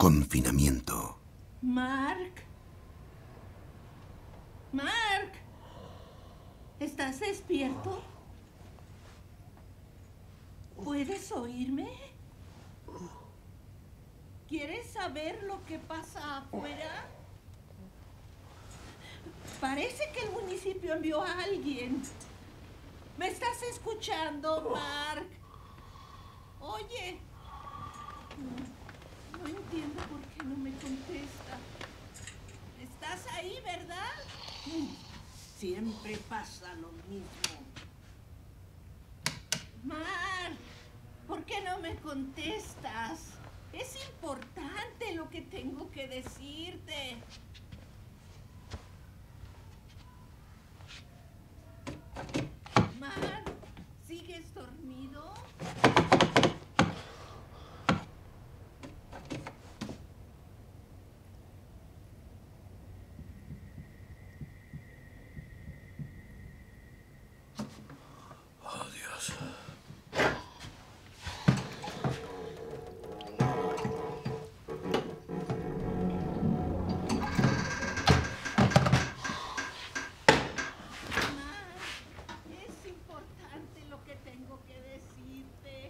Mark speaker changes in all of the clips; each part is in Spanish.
Speaker 1: confinamiento.
Speaker 2: Mark. Mark. ¿Estás despierto? ¿Puedes oírme? ¿Quieres saber lo que pasa afuera? Parece que el municipio envió a alguien. ¿Me estás escuchando, Mark? Oye. No entiendo por qué no me contesta. ¿Estás ahí, verdad? Siempre pasa lo mismo. Mark, ¿por qué no me contestas? Es importante lo que tengo que decirte. Mark, ¿sigues dormido?
Speaker 3: Oh, Dios.
Speaker 2: Es importante lo que tengo que decirte.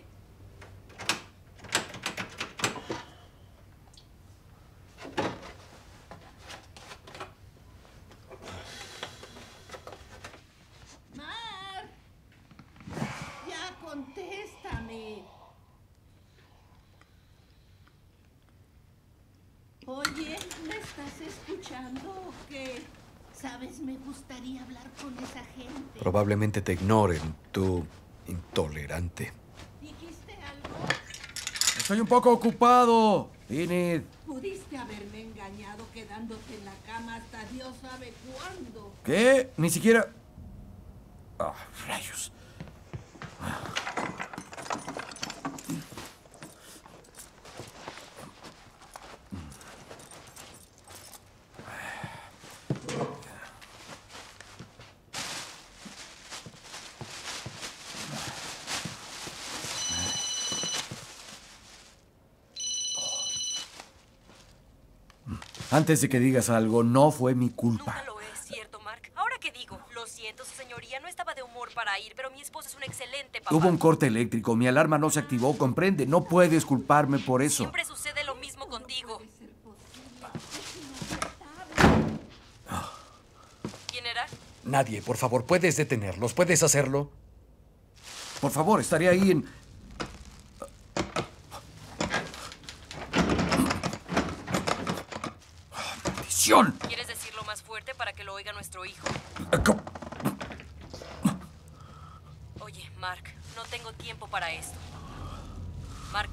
Speaker 2: Mar, ya contéstame. Oye, ¿me estás escuchando o qué? Sabes, me gustaría hablar con esa gente.
Speaker 3: Probablemente te ignoren, tú intolerante.
Speaker 2: ¿Dijiste algo?
Speaker 3: Estoy un poco ocupado, Enid.
Speaker 2: Pudiste haberme engañado quedándote en la cama hasta Dios sabe cuándo.
Speaker 3: ¿Qué? Ni siquiera... Ah, rayos. Antes de que digas algo, no fue mi culpa.
Speaker 4: Nunca lo es, ¿cierto, Mark? Ahora que digo, lo siento, su señoría, no estaba de humor para ir, pero mi esposo es un excelente papá.
Speaker 3: Hubo un corte eléctrico, mi alarma no se activó, comprende. No puedes culparme por eso.
Speaker 4: Siempre sucede lo mismo contigo. ¿Quién era?
Speaker 3: Nadie, por favor, ¿puedes detenerlos? ¿Puedes hacerlo? Por favor, estaré ahí en... ¡Maldición!
Speaker 4: ¿Quieres decirlo más fuerte para que lo oiga nuestro hijo? Oye, Mark, no tengo tiempo para esto. Mark.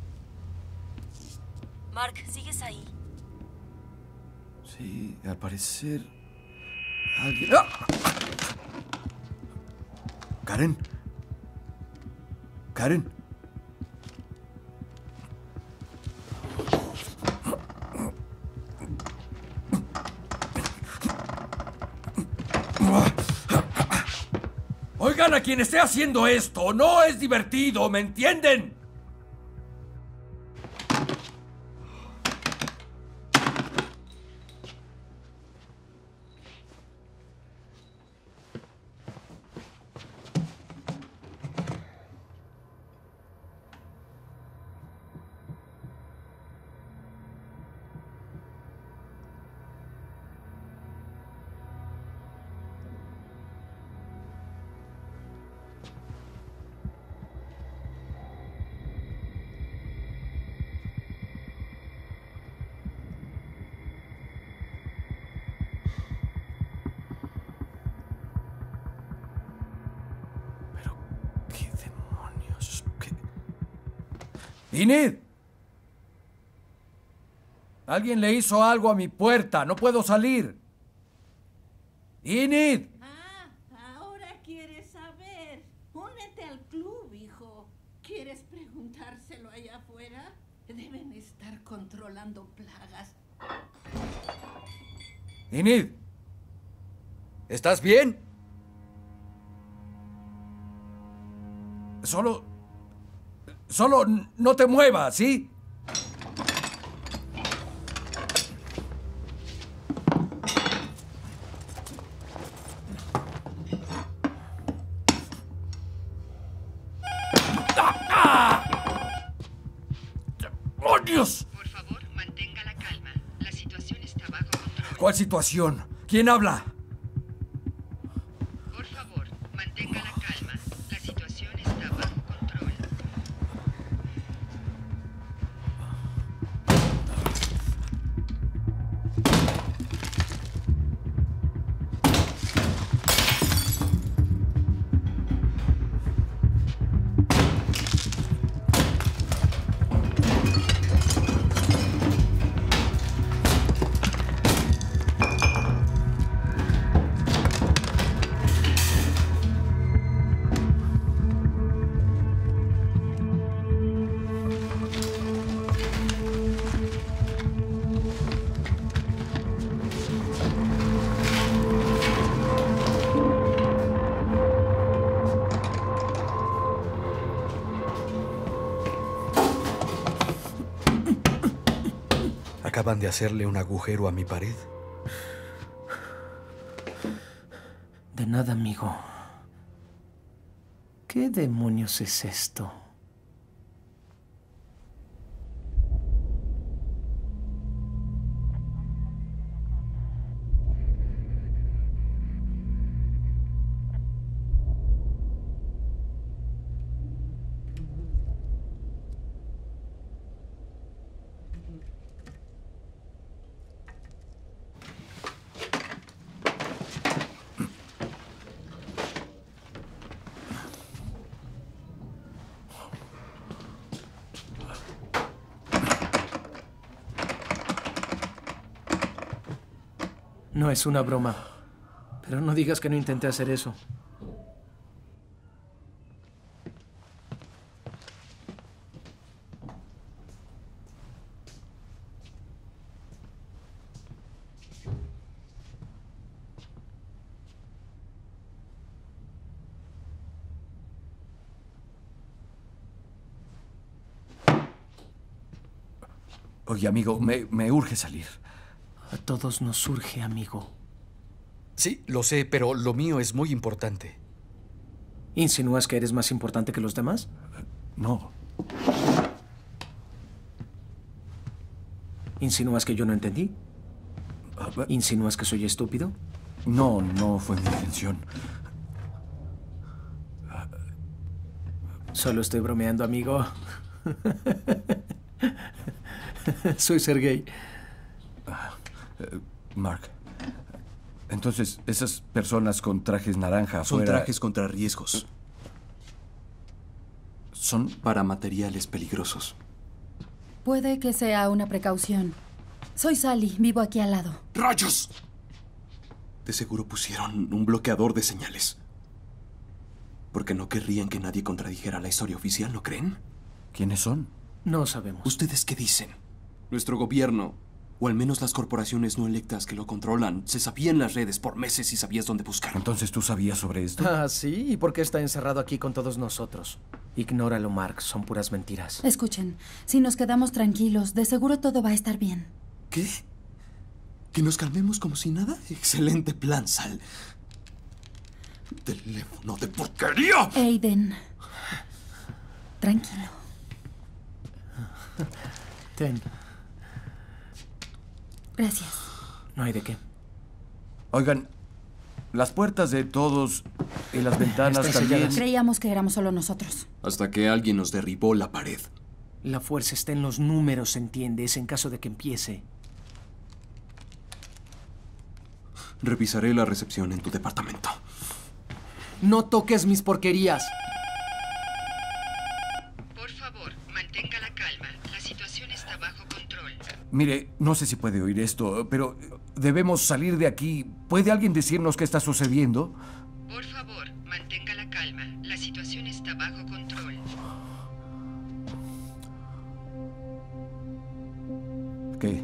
Speaker 4: Mark, ¿sigues ahí?
Speaker 3: Sí, al parecer... alguien... ¡Ah! ¿Karen? ¿Karen? Oigan a quien esté haciendo esto, no es divertido, ¿me entienden? ¿Qué demonios? ¿Qué? ¡Enid! Alguien le hizo algo a mi puerta. No puedo salir. ¡Enid!
Speaker 2: Ah, ahora quieres saber. Únete al club, hijo. ¿Quieres preguntárselo allá afuera? Deben estar controlando plagas.
Speaker 3: Enid. ¿Estás bien? Solo no te muevas, ¿sí? situación. ¿Quién habla?
Speaker 1: Por favor, mantenga la calma. La situación está bajo control.
Speaker 3: ¿Acaban de hacerle un agujero a mi pared?
Speaker 5: De nada, amigo. ¿Qué demonios es esto? No es una broma. Pero no digas que no intenté hacer eso.
Speaker 3: Oye, amigo, me urge salir.
Speaker 5: A todos nos surge, amigo.
Speaker 3: Sí, lo sé, pero lo mío es muy importante.
Speaker 5: ¿Insinúas que eres más importante que los demás?
Speaker 3: No.
Speaker 5: ¿Insinúas que yo no entendí? ¿Insinúas que soy estúpido?
Speaker 3: No, no fue mi intención.
Speaker 5: Solo estoy bromeando, amigo. Soy Sergei.
Speaker 3: Mark. Entonces, esas personas con trajes naranja
Speaker 6: Son
Speaker 3: afuera...
Speaker 6: trajes contra riesgos.
Speaker 3: Son...
Speaker 6: Para materiales peligrosos.
Speaker 7: Puede que sea una precaución. Soy Sally, vivo aquí al lado.
Speaker 6: ¡Rayos! De seguro pusieron un bloqueador de señales. Porque no querrían que nadie contradijera la historia oficial, ¿no creen?
Speaker 3: ¿Quiénes son?
Speaker 5: No sabemos.
Speaker 6: ¿Ustedes qué dicen? Nuestro gobierno, o al menos las corporaciones no electas que lo controlan, se sabían las redes por meses y sabías dónde buscar.
Speaker 3: Entonces, ¿tú sabías sobre esto?
Speaker 5: Ah, sí. ¿Y por qué está encerrado aquí con todos nosotros? Ignóralo, Mark. Son puras mentiras.
Speaker 7: Escuchen, si nos quedamos tranquilos, de seguro todo va a estar bien.
Speaker 6: ¿Qué? ¿Que nos calmemos como si nada? Excelente plan, Sal. Teléfono de porquería.
Speaker 7: Aiden. Tranquilo.
Speaker 5: Ten.
Speaker 7: Gracias.
Speaker 5: No hay de qué.
Speaker 3: Oigan, las puertas de todos y las ventanas
Speaker 5: Están
Speaker 3: también...
Speaker 5: selladas.
Speaker 7: Creíamos que éramos solo nosotros.
Speaker 6: Hasta que alguien nos derribó la pared.
Speaker 5: La fuerza está en los números, ¿entiendes? En caso de que empiece.
Speaker 6: Revisaré la recepción en tu departamento.
Speaker 5: ¡No toques mis porquerías!
Speaker 1: Por favor, mantenga la calma. La situación está bajo control.
Speaker 3: Mire, no sé si puede oír esto, pero debemos salir de aquí. ¿Puede alguien decirnos qué está sucediendo?
Speaker 1: Por favor, mantenga la calma. La situación está bajo control.
Speaker 3: ¿Qué?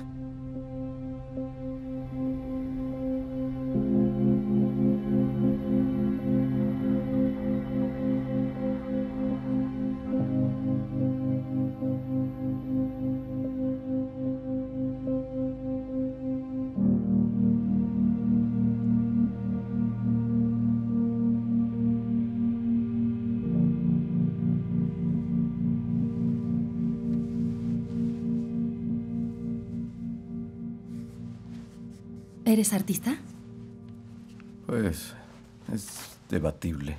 Speaker 7: ¿Eres artista?
Speaker 3: Pues es debatible.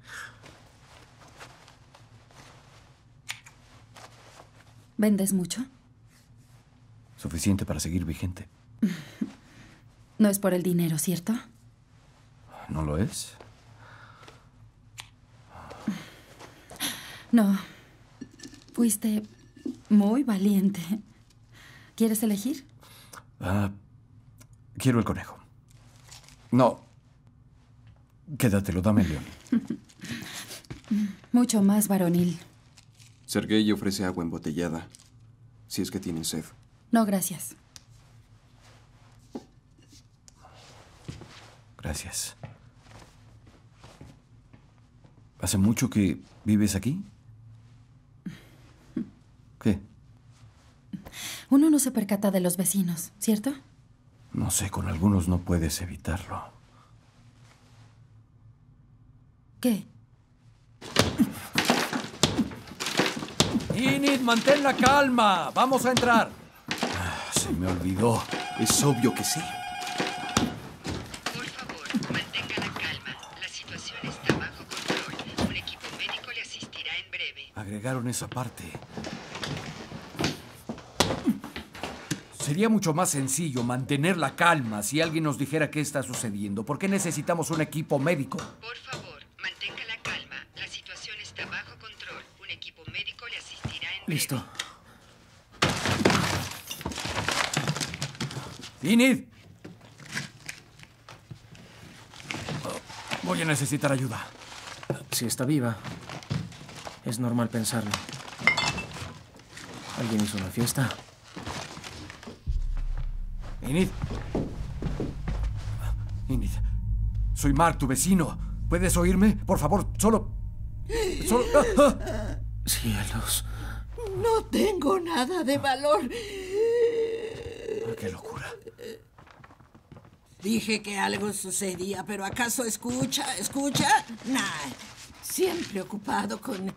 Speaker 7: ¿Vendes mucho?
Speaker 3: Suficiente para seguir vigente.
Speaker 7: No es por el dinero, ¿cierto?
Speaker 3: ¿No lo es?
Speaker 7: No. Fuiste muy valiente. ¿Quieres elegir?
Speaker 3: Quiero el conejo. No. Quédatelo, dame el león.
Speaker 7: Mucho más varonil.
Speaker 6: Sergei ofrece agua embotellada, si es que tienen sed.
Speaker 7: No, gracias.
Speaker 3: Gracias. ¿Hace mucho que vives aquí? ¿Qué?
Speaker 7: Uno no se percata de los vecinos, ¿cierto?
Speaker 3: No sé, con algunos no puedes evitarlo.
Speaker 7: ¿Qué?
Speaker 3: Enid, mantén la calma. Vamos a entrar. Se me olvidó.
Speaker 6: Es obvio que sí.
Speaker 1: Por favor, mantenga la calma. La situación está bajo control. Un equipo médico le asistirá en breve.
Speaker 3: Agregaron esa parte. Sería mucho más sencillo mantener la calma si alguien nos dijera qué está sucediendo. ¿Por qué necesitamos un equipo médico?
Speaker 1: Por favor, mantenga la calma. La situación está bajo control. Un equipo médico le asistirá en breve.
Speaker 5: Listo.
Speaker 3: ¡Enid! Voy a necesitar ayuda.
Speaker 5: Si está viva, es normal pensarlo. ¿Alguien hizo una fiesta?
Speaker 3: Enid. Enid. Soy Mark, tu vecino. ¿Puedes oírme? Por favor, solo...
Speaker 5: Cielos.
Speaker 2: No tengo nada de valor.
Speaker 3: ¡Qué locura!
Speaker 2: Dije que algo sucedía, pero ¿acaso escucha? Nah, siempre ocupado con...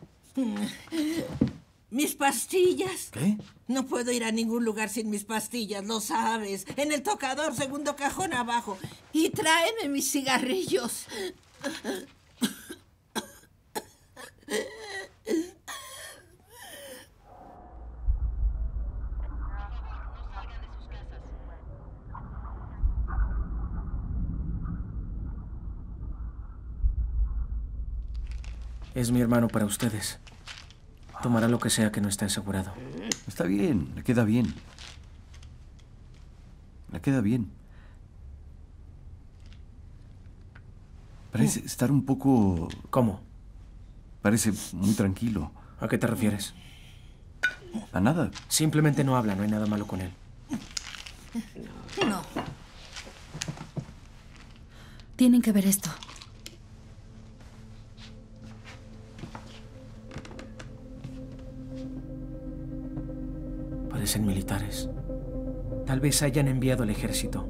Speaker 2: mis pastillas.
Speaker 3: ¿Qué?
Speaker 2: No puedo ir a ningún lugar sin mis pastillas, lo sabes. En el tocador, segundo cajón abajo. Y tráeme mis cigarrillos.
Speaker 5: Es mi hermano para ustedes. Tomará lo que sea que no esté asegurado.
Speaker 3: Está bien, le queda bien. Le queda bien. Parece estar un poco...
Speaker 5: ¿Cómo?
Speaker 3: Parece muy tranquilo.
Speaker 5: ¿A qué te refieres?
Speaker 3: A nada.
Speaker 5: Simplemente no habla, no hay nada malo con él.
Speaker 2: No.
Speaker 7: Tienen que ver esto.
Speaker 5: Parecen militares. Tal vez hayan enviado al ejército.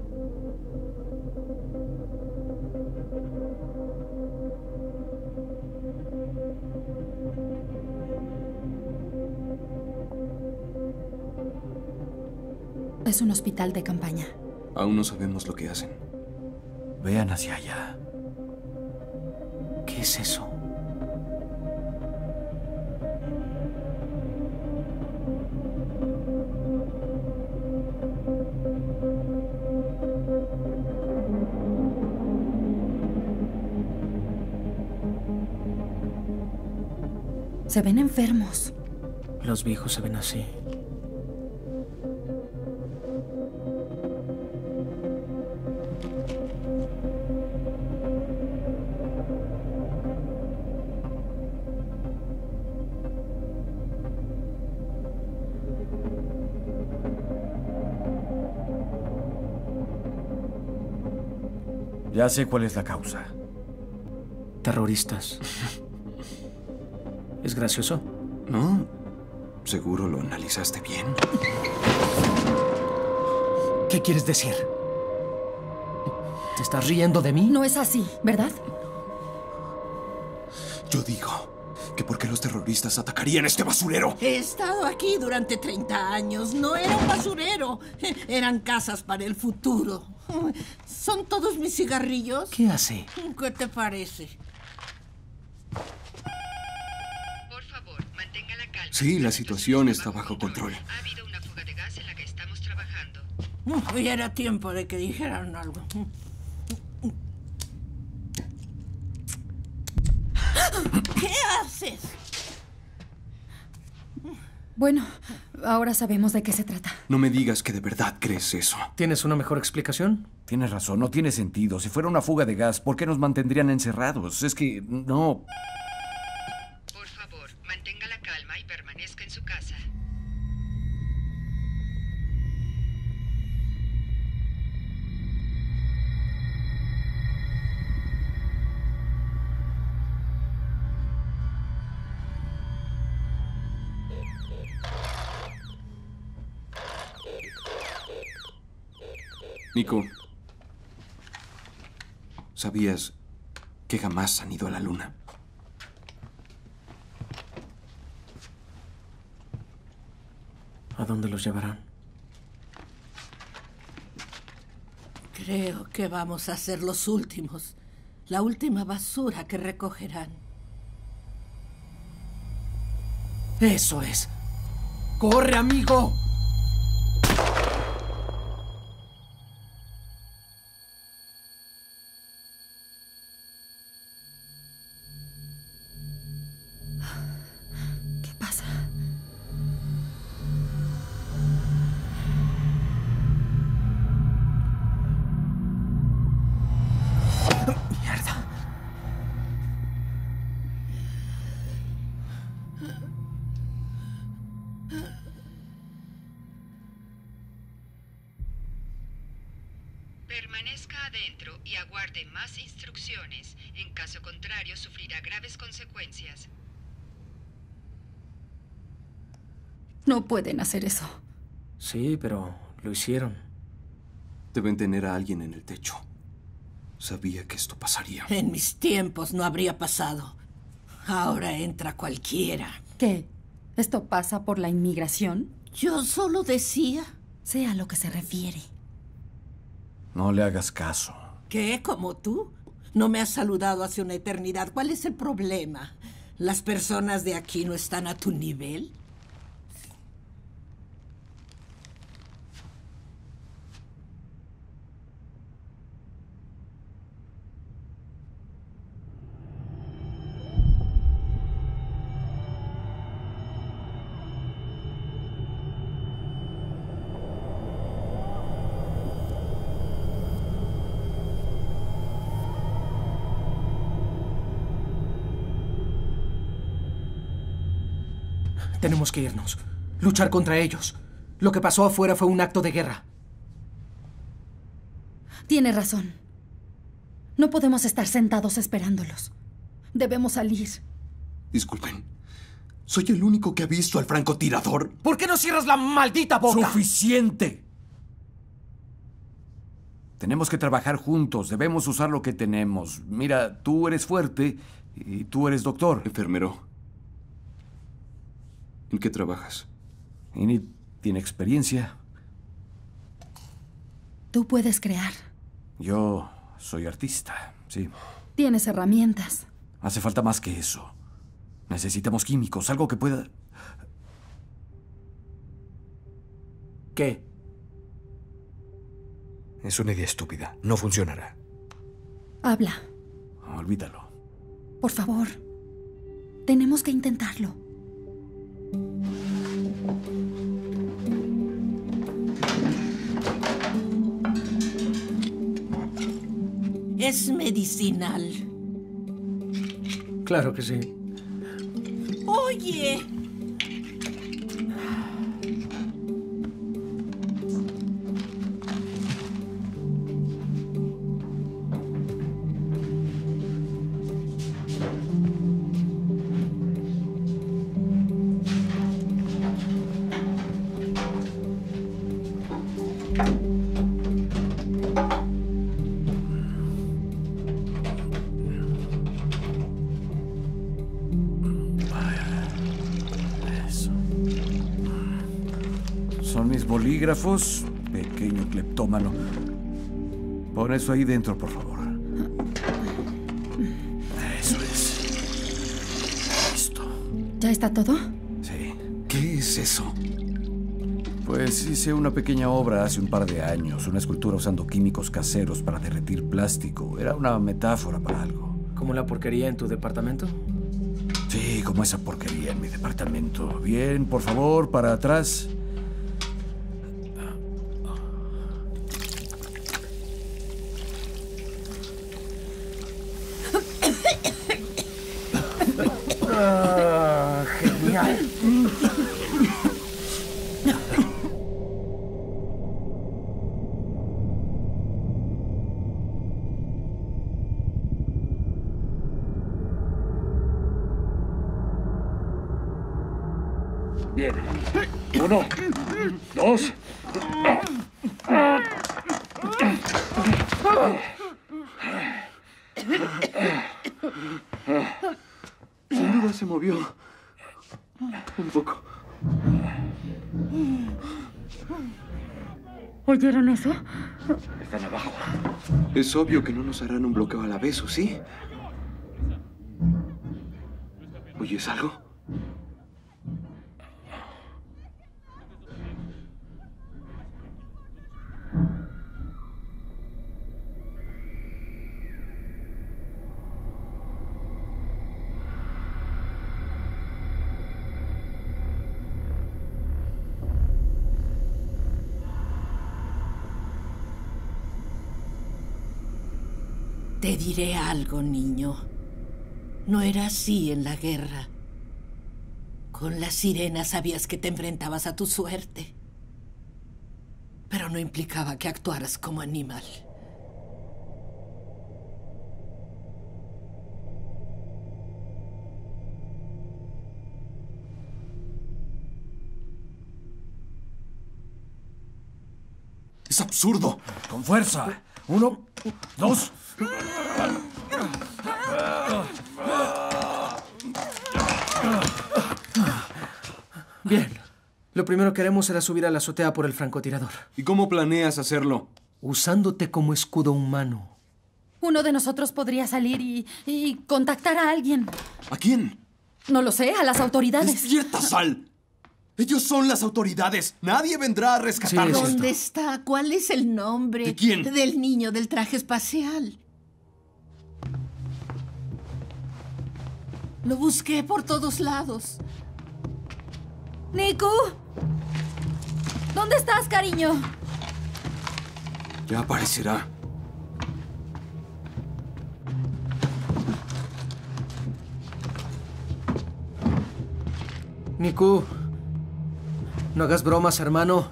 Speaker 7: Es un hospital de campaña.
Speaker 6: Aún no sabemos lo que hacen.
Speaker 3: Vean hacia allá.
Speaker 5: ¿Qué es eso?
Speaker 7: Se ven enfermos.
Speaker 5: Los viejos se ven así.
Speaker 3: Ya sé cuál es la causa.
Speaker 5: Terroristas. ¿Es gracioso?
Speaker 6: ¿No? ¿Seguro lo analizaste bien?
Speaker 5: ¿Qué quieres decir? ¿Te estás riendo de mí?
Speaker 7: No es así, ¿verdad?
Speaker 6: Yo digo que ¿por qué los terroristas atacarían este basurero?
Speaker 2: He estado aquí durante 30 años. No era un basurero. Eran casas para el futuro. ¿Son todos mis cigarrillos?
Speaker 5: ¿Qué hace?
Speaker 2: ¿Qué te parece?
Speaker 1: Por favor, mantenga la calma.
Speaker 6: Sí, la situación está bajo control.
Speaker 1: Ha habido una fuga de gas en la que estamos trabajando.
Speaker 2: Ya era tiempo de que dijeran algo. ¿Qué haces?
Speaker 7: Bueno, ahora sabemos de qué se trata.
Speaker 6: No me digas que de verdad crees eso.
Speaker 5: ¿Tienes una mejor explicación?
Speaker 3: Tienes razón, no tiene sentido. Si fuera una fuga de gas, ¿por qué nos mantendrían encerrados? Es que no.
Speaker 1: Por favor, mantenga la calma y permanezca en su casa.
Speaker 6: Nico, ¿sabías que jamás han ido a la luna?
Speaker 5: ¿A dónde los llevarán?
Speaker 2: Creo que vamos a ser los últimos. La última basura que recogerán.
Speaker 5: ¡Eso es! ¡Corre, amigo!
Speaker 7: ¿Qué pasa?
Speaker 5: ¡Mierda!
Speaker 1: Permanezca adentro y aguarde más instrucciones. En caso contrario, sufrirá graves consecuencias.
Speaker 7: No pueden hacer eso.
Speaker 5: Sí, pero lo hicieron.
Speaker 6: Deben tener a alguien en el techo. Sabía que esto pasaría.
Speaker 2: En mis tiempos no habría pasado. Ahora entra cualquiera.
Speaker 7: ¿Qué? ¿Esto pasa por la inmigración?
Speaker 2: Yo solo decía.
Speaker 7: Sé a lo que se refiere.
Speaker 3: No le hagas caso.
Speaker 2: ¿Qué? ¿Como tú? No me has saludado hace una eternidad. ¿Cuál es el problema? ¿Las personas de aquí no están a tu nivel?
Speaker 5: Tenemos que irnos. Luchar contra ellos. Lo que pasó afuera fue un acto de guerra.
Speaker 7: Tiene razón. No podemos estar sentados esperándolos. Debemos salir.
Speaker 6: Disculpen. ¿Soy el único que ha visto al francotirador?
Speaker 5: ¿Por qué no cierras la maldita boca?
Speaker 3: ¡Suficiente! Tenemos que trabajar juntos. Debemos usar lo que tenemos. Mira, tú eres fuerte y tú eres doctor.
Speaker 6: Enfermero. ¿En qué trabajas?
Speaker 3: Enid tiene experiencia.
Speaker 7: Tú puedes crear.
Speaker 3: Yo soy artista, sí.
Speaker 7: Tienes herramientas.
Speaker 3: Hace falta más que eso. Necesitamos químicos, algo que pueda...
Speaker 5: ¿Qué?
Speaker 8: Es una idea estúpida. No funcionará.
Speaker 7: Habla.
Speaker 3: Olvídalo.
Speaker 7: Por favor. Tenemos que intentarlo.
Speaker 2: Es medicinal.
Speaker 5: Claro que sí.
Speaker 2: Oye.
Speaker 3: Eso. Son mis bolígrafos, pequeño cleptómano. Pon eso ahí dentro, por favor. Eso es. Listo.
Speaker 7: ¿Ya está todo?
Speaker 3: Sí.
Speaker 6: ¿Qué es eso?
Speaker 3: Pues hice una pequeña obra hace un par de años, una escultura usando químicos caseros para derretir plástico. Era una metáfora para algo.
Speaker 5: ¿Como la porquería en tu departamento?
Speaker 3: Sí, como esa porquería en mi departamento. Bien, por favor, para atrás.
Speaker 5: Genial.
Speaker 3: Bien. 1, 2.
Speaker 6: Sin duda se movió. Un poco.
Speaker 7: ¿Oyeron eso?
Speaker 3: Están abajo.
Speaker 6: Es obvio que no nos harán un bloqueo a la vez, ¿o sí? ¿Oyes algo?
Speaker 2: Te diré algo, niño. No era así en la guerra. Con las sirenas sabías que te enfrentabas a tu suerte. Pero no implicaba que actuaras como animal.
Speaker 6: ¡Es absurdo!
Speaker 3: Con fuerza. 1, 2.
Speaker 5: Bien. Lo primero que haremos será subir a la azotea por el francotirador.
Speaker 6: ¿Y cómo planeas hacerlo?
Speaker 5: Usándote como escudo humano.
Speaker 7: Uno de nosotros podría salir y contactar a alguien.
Speaker 6: ¿A quién?
Speaker 7: No lo sé, a las autoridades.
Speaker 6: ¡Despierta, Sal! Ellos son las autoridades. Nadie vendrá a rescatarlos.
Speaker 5: Sí, es
Speaker 2: ¿Dónde está? ¿Cuál es el nombre?
Speaker 6: ¿De quién?
Speaker 2: Del niño del traje espacial. Lo busqué por todos lados.
Speaker 7: ¡Niku! ¿Dónde estás, cariño?
Speaker 6: Ya aparecerá.
Speaker 5: Niku, no hagas bromas, hermano.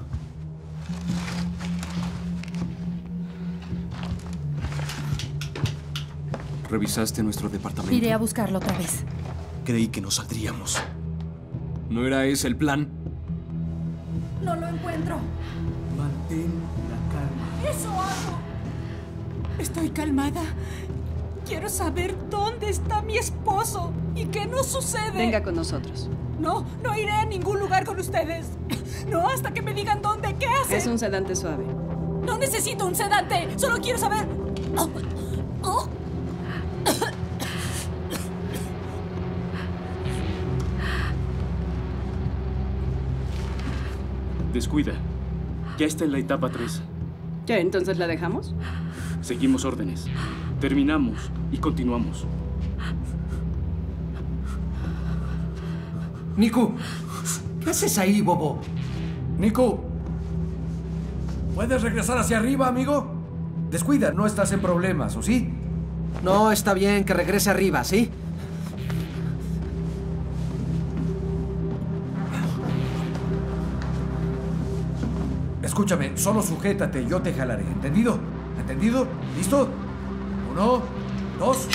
Speaker 6: ¿Revisaste nuestro departamento?
Speaker 7: Iré a buscarlo otra vez.
Speaker 6: Creí que no saldríamos. ¿No era ese el plan?
Speaker 7: No lo encuentro.
Speaker 6: Mantén la calma.
Speaker 2: ¡Eso hago! Estoy calmada. Quiero saber dónde está mi esposo y qué nos sucede.
Speaker 9: Venga con nosotros.
Speaker 2: No, no iré a ningún lugar con ustedes. No, hasta que me digan dónde. ¿Qué hacen?
Speaker 9: Es un sedante suave.
Speaker 2: No necesito un sedante. Solo quiero saber. Oh, oh.
Speaker 10: Descuida. Ya está en la etapa 3.
Speaker 9: ¿Ya entonces la dejamos?
Speaker 10: Seguimos órdenes. Terminamos y continuamos.
Speaker 5: Niku, ¿qué haces ahí, bobo?
Speaker 3: Niku, ¿puedes regresar hacia arriba, amigo? Descuida, no estás en problemas, ¿o sí?
Speaker 5: No, está bien que regrese arriba, ¿sí?
Speaker 3: Escúchame, solo sujétate, yo te jalaré, ¿entendido? ¿Entendido? ¿Listo? 1, 2.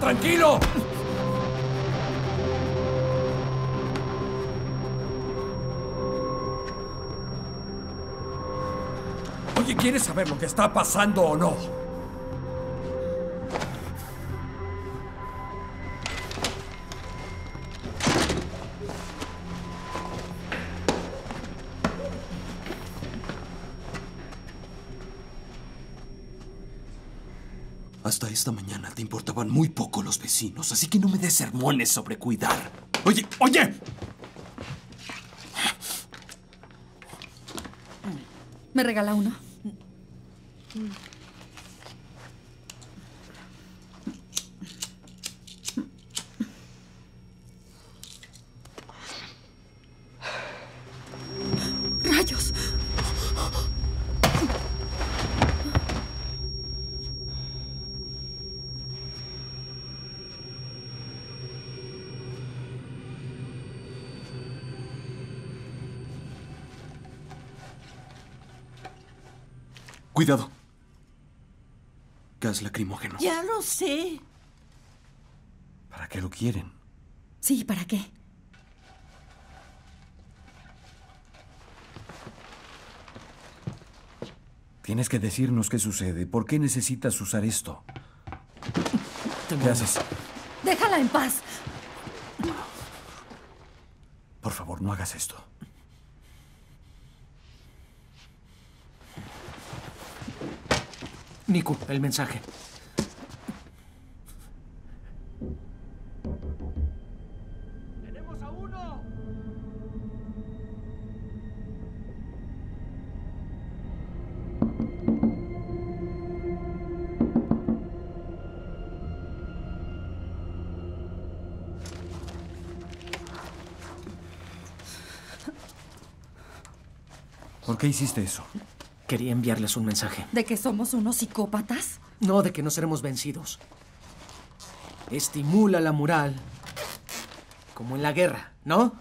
Speaker 3: tranquilo! Oye, ¿quieres saber lo que está pasando o no?
Speaker 6: Hasta esta mañana te importaban muy poco los vecinos, así que no me des sermones sobre cuidar. ¡Oye! ¡Oye!
Speaker 7: ¿Me regala uno? ¡Rayos!
Speaker 6: Cuidado. Gas lacrimógeno.
Speaker 2: Ya lo sé.
Speaker 3: ¿Para qué lo quieren?
Speaker 7: Sí, ¿para qué?
Speaker 3: Tienes que decirnos qué sucede. ¿Por qué necesitas usar esto? ¿Qué haces?
Speaker 7: ¡Déjala en paz!
Speaker 3: Por favor, no hagas esto.
Speaker 5: Niku, el mensaje.
Speaker 3: ¡Tenemos a uno! ¿Por qué hiciste eso?
Speaker 5: Quería enviarles un mensaje.
Speaker 7: ¿De que somos unos psicópatas?
Speaker 5: No, de que no seremos vencidos. Estimula la moral. Como en la guerra, ¿no?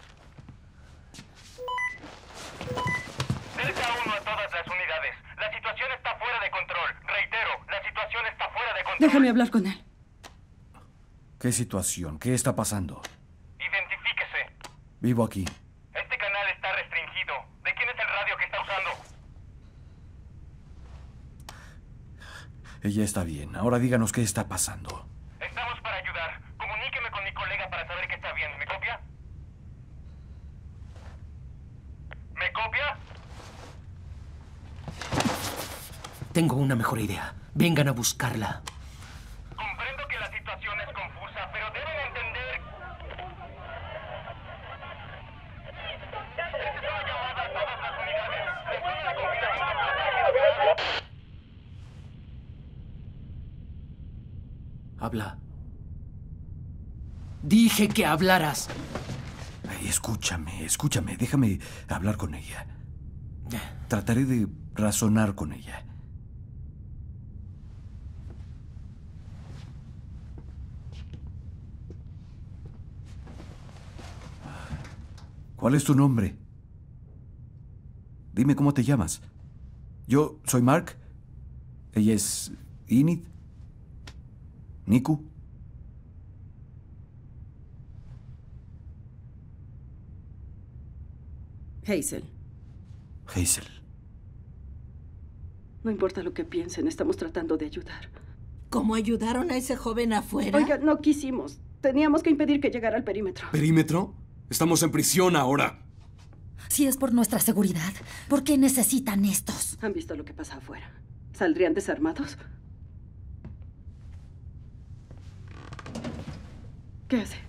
Speaker 11: Delta 1 a todas las unidades. La situación está fuera de control. Reitero, la situación está fuera de control.
Speaker 9: Déjame hablar con él.
Speaker 3: ¿Qué situación? ¿Qué está pasando?
Speaker 11: Identifíquese.
Speaker 3: Vivo aquí.
Speaker 11: Este canal está restringido. ¿De quién es el radio que está usando?
Speaker 3: Ella está bien. Ahora díganos qué está pasando.
Speaker 11: Estamos para ayudar. Comuníqueme con mi colega para saber que está bien. ¿Me copia? ¿Me copia?
Speaker 5: Tengo una mejor idea. Vengan a buscarla.
Speaker 11: Comprendo que la situación es confusa, pero deben entender... Esta es una llamada a todas las unidades. Resuelve el confinamiento.
Speaker 5: Habla. Dije que hablaras.
Speaker 3: Ay, escúchame. Déjame hablar con ella. Trataré de razonar con ella. ¿Cuál es tu nombre? Dime cómo te llamas. Yo soy Mark. Ella es Enid. Niku.
Speaker 9: Hazel,
Speaker 3: Hazel.
Speaker 9: no importa lo que piensen, estamos tratando de ayudar.
Speaker 2: ¿Cómo ayudaron a ese joven afuera?
Speaker 9: Oiga, no quisimos. Teníamos que impedir que llegara al perímetro.
Speaker 6: ¿Perímetro? Estamos en prisión ahora.
Speaker 7: Si es por nuestra seguridad, ¿por qué necesitan estos?
Speaker 9: ¿Han visto lo que pasa afuera? ¿Saldrían desarmados? ¿Qué hace?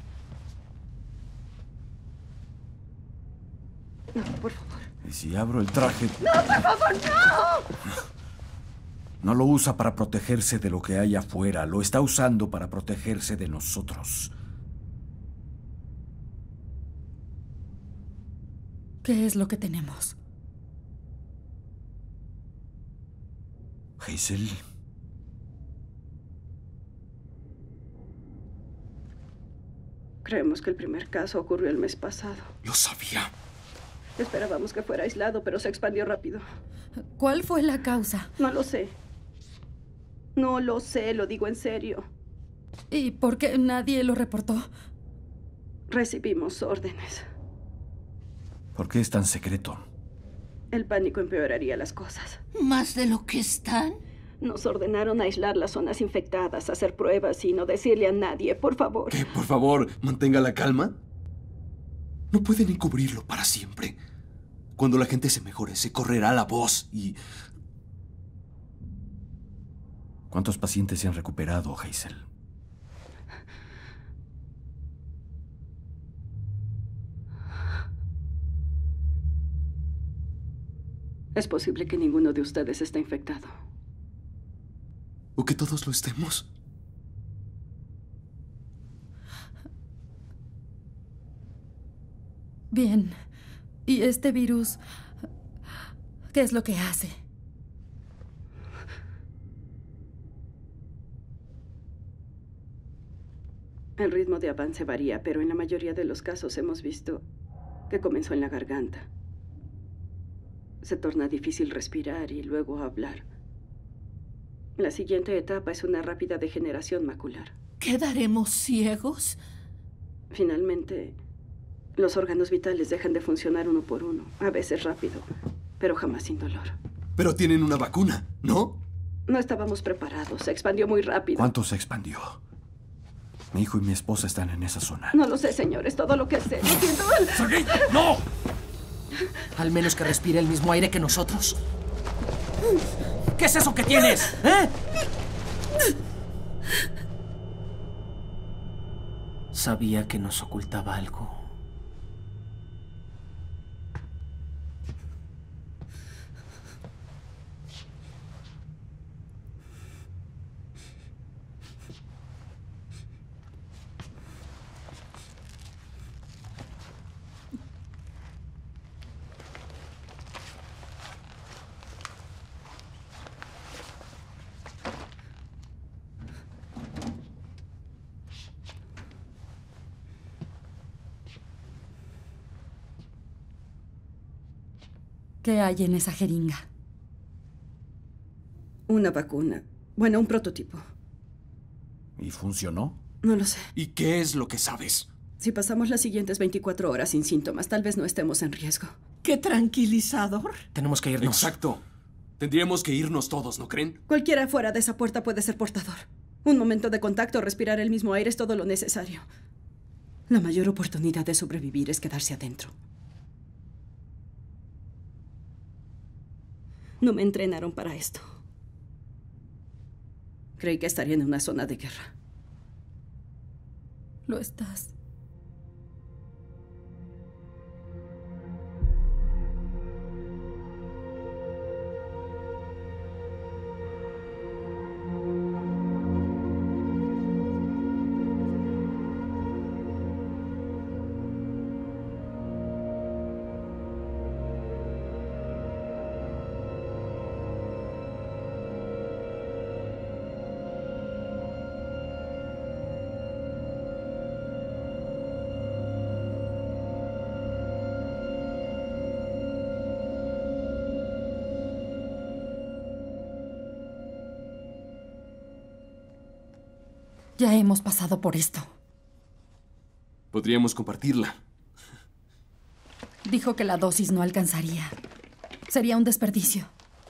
Speaker 9: No, por favor.
Speaker 3: ¿Y si abro el traje?
Speaker 9: ¡No, por favor, no!
Speaker 3: No lo usa para protegerse de lo que hay afuera. Lo está usando para protegerse de nosotros.
Speaker 7: ¿Qué es lo que tenemos?
Speaker 3: Hazel.
Speaker 9: Creemos que el primer caso ocurrió el mes pasado.
Speaker 6: Lo sabía.
Speaker 9: Esperábamos que fuera aislado, pero se expandió rápido.
Speaker 7: ¿Cuál fue la causa?
Speaker 9: No lo sé. No lo sé, lo digo en serio.
Speaker 7: ¿Y por qué nadie lo reportó?
Speaker 9: Recibimos órdenes.
Speaker 3: ¿Por qué es tan secreto?
Speaker 9: El pánico empeoraría las cosas.
Speaker 2: ¿Más de lo que están?
Speaker 9: Nos ordenaron aislar las zonas infectadas, hacer pruebas y no decirle a nadie, por favor.
Speaker 6: ¿Qué? Por favor, mantenga la calma. No pueden encubrirlo para siempre. Cuando la gente se mejore, se correrá la voz y...
Speaker 3: ¿Cuántos pacientes se han recuperado, Hazel?
Speaker 9: Es posible que ninguno de ustedes esté infectado.
Speaker 6: ¿O que todos lo estemos?
Speaker 7: Bien. ¿Y este virus? ¿Qué es lo que hace?
Speaker 9: El ritmo de avance varía, pero en la mayoría de los casos hemos visto que comenzó en la garganta. Se torna difícil respirar y luego hablar. La siguiente etapa es una rápida degeneración macular.
Speaker 2: ¿Quedaremos ciegos?
Speaker 9: Finalmente, los órganos vitales dejan de funcionar uno por uno, a veces rápido, pero jamás sin dolor.
Speaker 6: Pero tienen una vacuna, ¿no?
Speaker 9: No estábamos preparados, se expandió muy rápido.
Speaker 3: ¿Cuánto se expandió? Mi hijo y mi esposa están en esa zona.
Speaker 9: No lo sé, señor, es todo lo que sé. Lo siento.
Speaker 3: ¡Sergei! ¡No!
Speaker 5: Al menos que respire el mismo aire que nosotros. ¿Qué es eso que tienes? ¿Eh? Sabía que nos ocultaba algo.
Speaker 7: ¿Qué hay en esa jeringa?
Speaker 9: Una vacuna. Bueno, un prototipo.
Speaker 3: ¿Y funcionó?
Speaker 9: No lo sé.
Speaker 6: ¿Y qué es lo que sabes?
Speaker 9: Si pasamos las siguientes 24 horas sin síntomas, tal vez no estemos en riesgo.
Speaker 2: ¡Qué tranquilizador!
Speaker 5: Tenemos que irnos.
Speaker 6: Exacto. Tendríamos que irnos todos, ¿no creen?
Speaker 9: Cualquiera fuera de esa puerta puede ser portador. Un momento de contacto, respirar el mismo aire es todo lo necesario. La mayor oportunidad de sobrevivir es quedarse adentro. No me entrenaron para esto. Creí que estaría en una zona de guerra.
Speaker 7: Lo estás. Ya hemos pasado por esto.
Speaker 6: Podríamos compartirla.
Speaker 7: Dijo que la dosis no alcanzaría. Sería un desperdicio.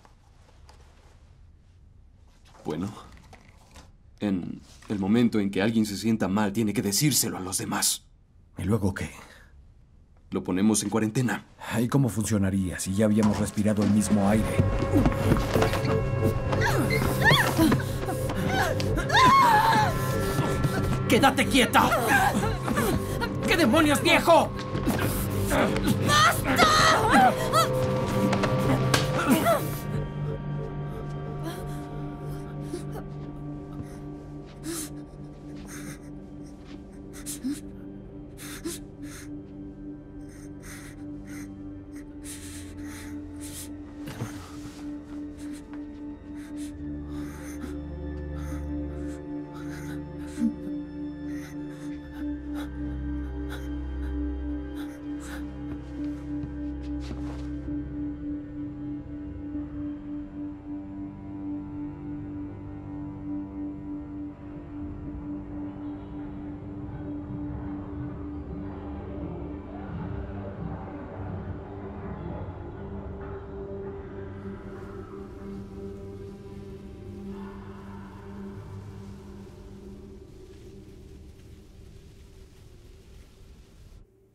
Speaker 6: Bueno, en el momento en que alguien se sienta mal, tiene que decírselo a los demás.
Speaker 3: ¿Y luego qué?
Speaker 6: Lo ponemos en cuarentena.
Speaker 3: ¿Y cómo funcionaría si ya habíamos respirado el mismo aire?
Speaker 5: ¡Quédate quieta! ¿Qué demonios, viejo?
Speaker 7: ¡Basta!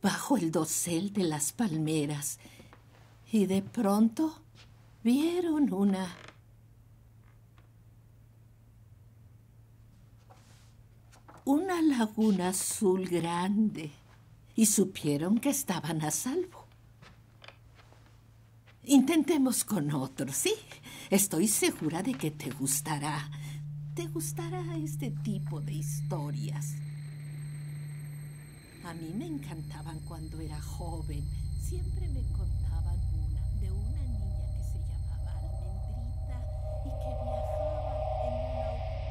Speaker 2: bajo el dosel de las palmeras y de pronto vieron una laguna azul grande y supieron que estaban a salvo. Intentemos con otro, ¿sí? Estoy segura de que te gustará. Te gustará este tipo de historias. A mí me encantaban cuando era joven. Siempre me contaban una de una niña que se llamaba Almendrita y que viajaba en una...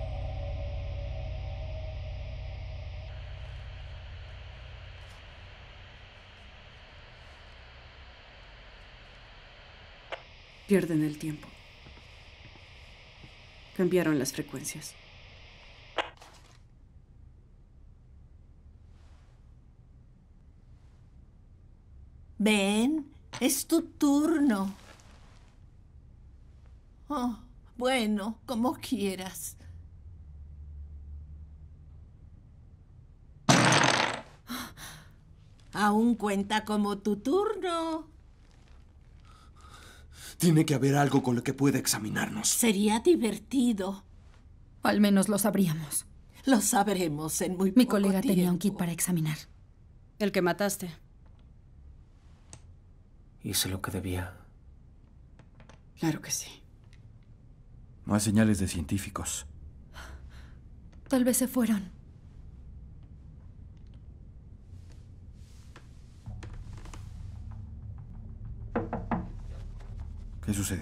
Speaker 9: Pierden el tiempo. Cambiaron las frecuencias.
Speaker 2: Ven, es tu turno. Oh, bueno, como quieras. Aún cuenta como tu turno.
Speaker 6: Tiene que haber algo con lo que pueda examinarnos.
Speaker 2: Sería divertido.
Speaker 7: Al menos lo sabríamos.
Speaker 2: Lo sabremos en muy poco
Speaker 7: Mi colega
Speaker 2: tiempo.
Speaker 7: tenía un kit para examinar.
Speaker 12: El que mataste.
Speaker 5: Hice lo que debía.
Speaker 9: Claro que sí.
Speaker 3: No hay señales de científicos.
Speaker 7: Tal vez se fueron.
Speaker 3: ¿Qué sucede?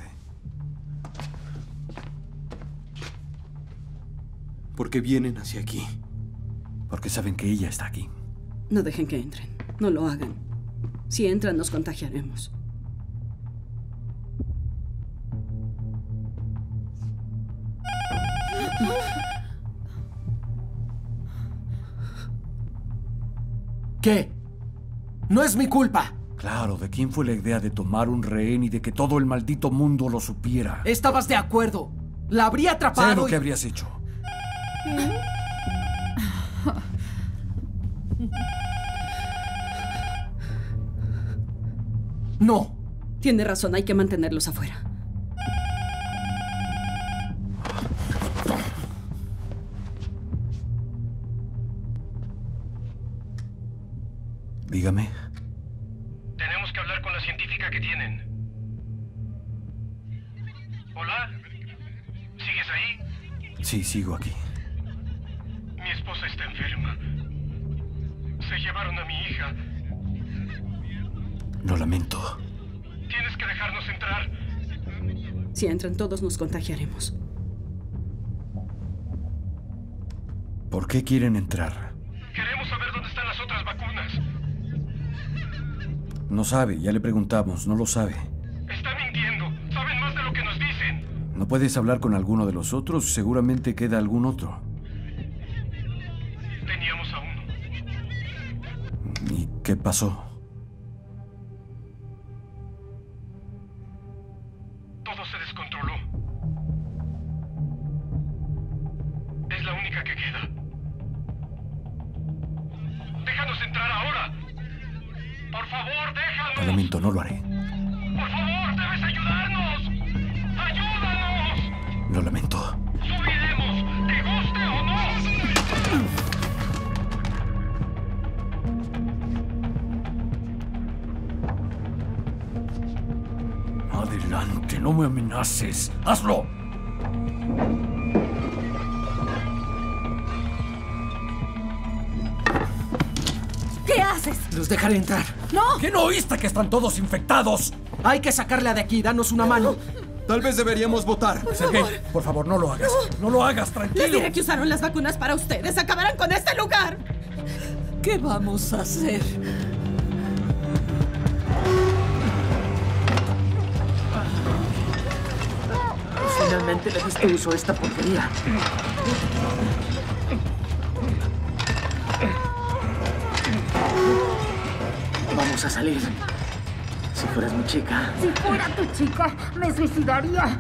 Speaker 6: ¿Por qué vienen hacia aquí?
Speaker 3: Porque saben que ella está aquí.
Speaker 9: No dejen que entren. No lo hagan. Si entran, nos contagiaremos.
Speaker 5: ¿Qué? No es mi culpa.
Speaker 3: Claro, ¿de quién fue la idea de tomar un rehén y de que todo el maldito mundo lo supiera?
Speaker 5: Estabas de acuerdo. La habría atrapado.
Speaker 3: Sé lo que habrías hecho.
Speaker 5: No.
Speaker 9: Tiene razón, hay que mantenerlos afuera.
Speaker 3: Dígame.
Speaker 11: Tenemos que hablar con la científica que tienen. ¿Hola? ¿Sigues ahí?
Speaker 3: Sí, sigo aquí.
Speaker 11: Mi esposa está enferma. Se llevaron a mi hija.
Speaker 3: Lo lamento.
Speaker 11: Tienes que dejarnos entrar.
Speaker 9: Si entran todos, nos contagiaremos.
Speaker 3: ¿Por qué quieren entrar?
Speaker 11: Queremos saber dónde están las otras vacunas.
Speaker 3: No sabe, ya le preguntamos, no lo sabe.
Speaker 11: Está mintiendo. Saben más de lo que nos dicen.
Speaker 3: ¿No puedes hablar con alguno de los otros? Seguramente queda algún otro.
Speaker 11: Teníamos a uno.
Speaker 3: ¿Y qué pasó?
Speaker 11: Todo se descontroló. Es la única que queda. ¡Déjanos entrar ahora! ¡Por favor, déjanos!
Speaker 3: Lo lamento, no lo haré.
Speaker 11: ¡Por favor, debes ayudarnos! ¡Ayúdanos!
Speaker 3: Lo lamento.
Speaker 11: ¡Subiremos! ¡Te guste o no!
Speaker 3: Adelante, no me amenaces. ¡Hazlo!
Speaker 7: ¿Qué haces?
Speaker 5: Los dejaré entrar.
Speaker 7: ¡No!
Speaker 3: ¿Qué no oíste que están todos infectados?
Speaker 5: Hay que sacarla de aquí. Danos una mano.
Speaker 6: Tal vez deberíamos votar.
Speaker 3: Sergei, por favor, no lo hagas. No lo hagas,
Speaker 9: Les
Speaker 3: tranquilo.
Speaker 9: diré que usaron las vacunas para ustedes. ¡Acabarán con este lugar!
Speaker 2: ¿Qué vamos a hacer?
Speaker 5: Finalmente le diste uso a esta porquería. Vamos a salir. Si fueras mi chica.
Speaker 13: Si fuera tu chica, me suicidaría.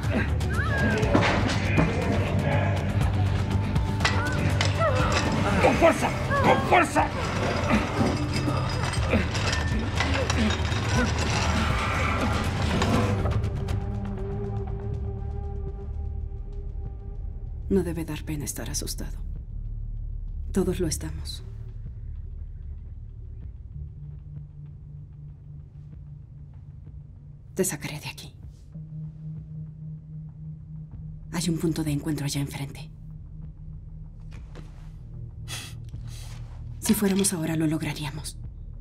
Speaker 11: ¡Con fuerza! ¡Con fuerza!
Speaker 9: No debe dar pena estar asustado. Todos lo estamos. Te sacaré de aquí. Hay un punto de encuentro allá enfrente. Si fuéramos ahora, lo lograríamos.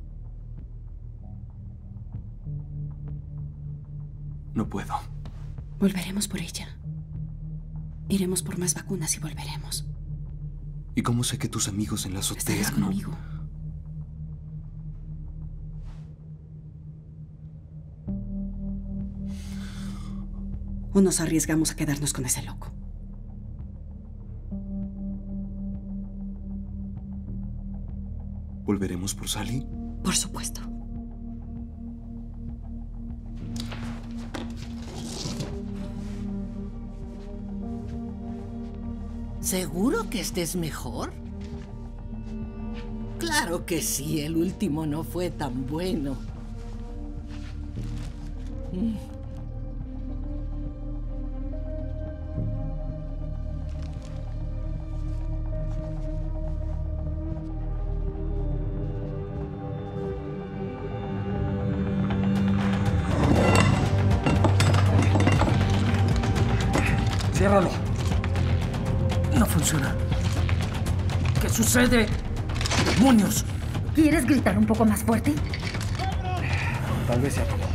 Speaker 6: No puedo.
Speaker 9: Volveremos por ella. Iremos por más vacunas y volveremos.
Speaker 6: ¿Y cómo sé que tus amigos en la azotea
Speaker 9: Estarás
Speaker 6: no?
Speaker 9: conmigo. ¿O nos arriesgamos a quedarnos con ese loco?
Speaker 6: ¿Volveremos por Sally?
Speaker 9: Por supuesto.
Speaker 2: ¿Seguro que estés mejor? Claro que sí, el último no fue tan bueno.
Speaker 5: Ciérralo. No funciona. ¿Qué sucede? ¡Demonios!
Speaker 13: ¿Quieres gritar un poco más fuerte?
Speaker 8: Tal vez se acabó.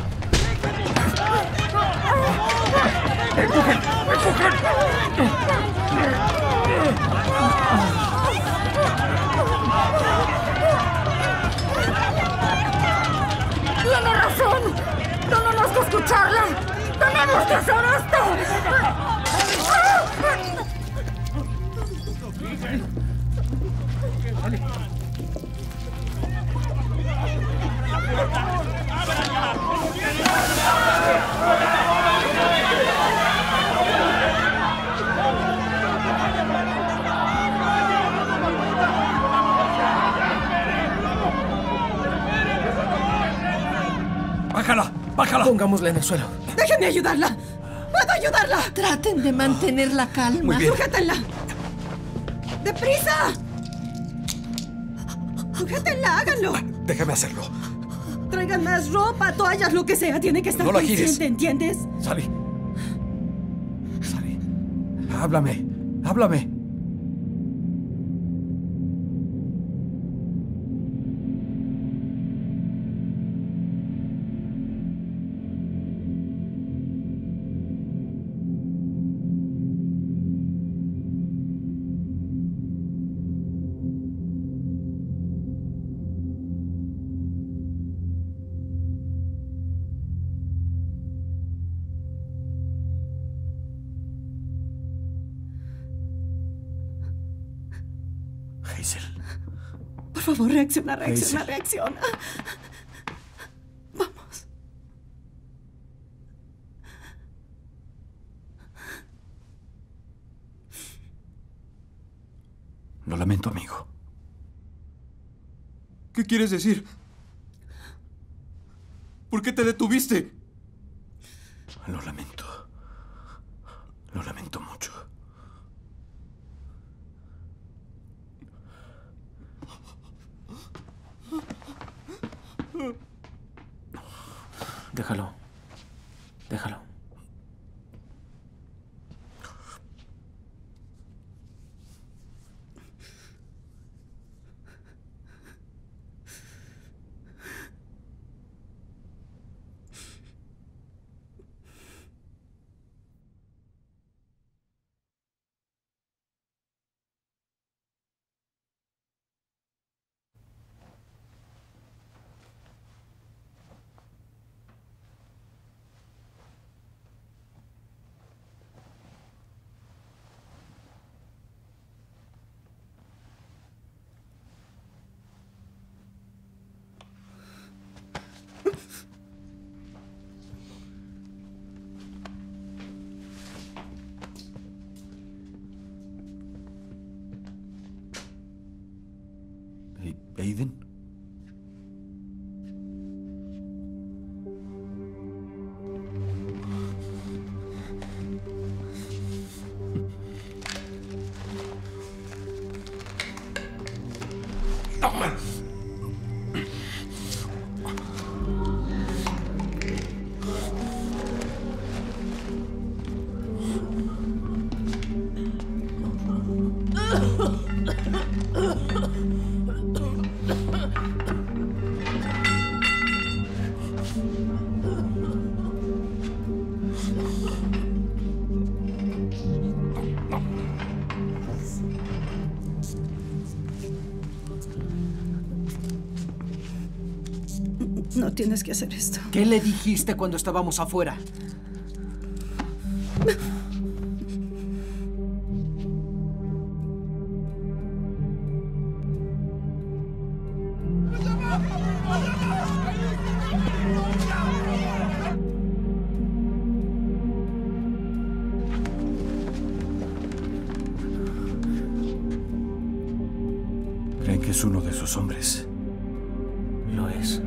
Speaker 5: ¡Empujen! ¡Empujen!
Speaker 13: ¡Tiene razón! ¡Tenemos que escucharla! ¡Tenemos que hacer esto!
Speaker 5: ¡Bájala! ¡Bájala! Pongámosla en el suelo.
Speaker 9: ¡Déjenme ayudarla! ¡Puedo ayudarla!
Speaker 2: Traten de mantener la calma.
Speaker 8: Muy bien.
Speaker 9: ¡Sujétenla! ¡Deprisa! ¡Sujétenla! ¡Háganlo!
Speaker 8: Déjame hacerlo.
Speaker 9: Traigan más ropa, toallas, lo que sea. Tiene que estar
Speaker 8: No la gires.
Speaker 9: consciente, ¿entiendes?
Speaker 3: Sally. Sally. Háblame. Háblame. Hazel.
Speaker 9: Por favor, reacciona,
Speaker 3: Hazel.
Speaker 9: reacciona. Vamos.
Speaker 3: Lo lamento, amigo.
Speaker 6: ¿Qué quieres decir? ¿Por qué te detuviste?
Speaker 3: Lo lamento. Lo lamento mucho.
Speaker 5: Déjalo. Déjalo.
Speaker 3: ¿Aiden?
Speaker 9: No tienes que hacer esto.
Speaker 5: ¿Qué le dijiste cuando estábamos afuera?
Speaker 3: ¿Creen que es uno de sus hombres?
Speaker 5: Lo es.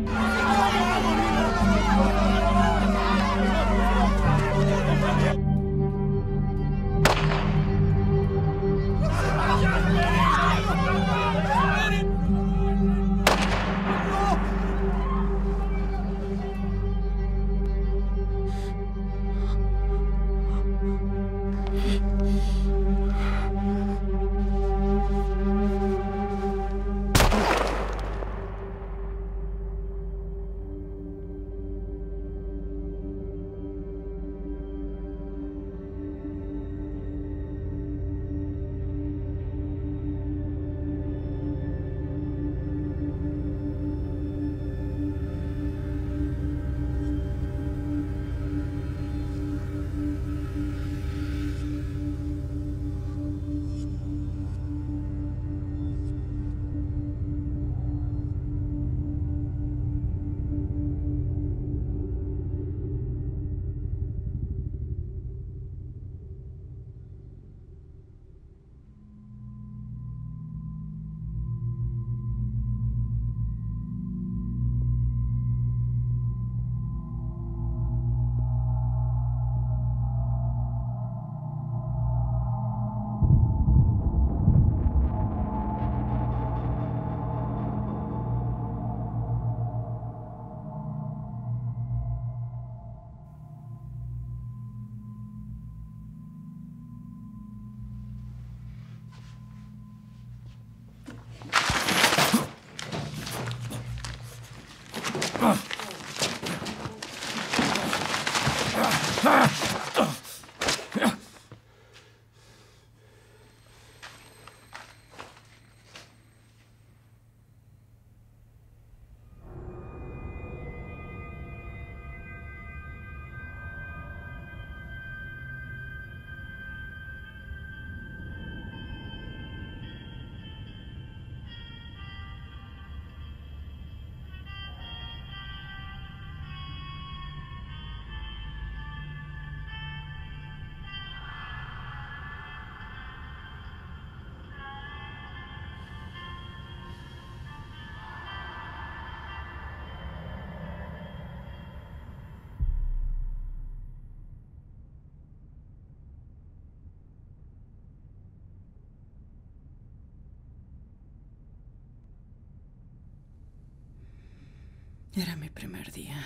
Speaker 9: Era mi primer día.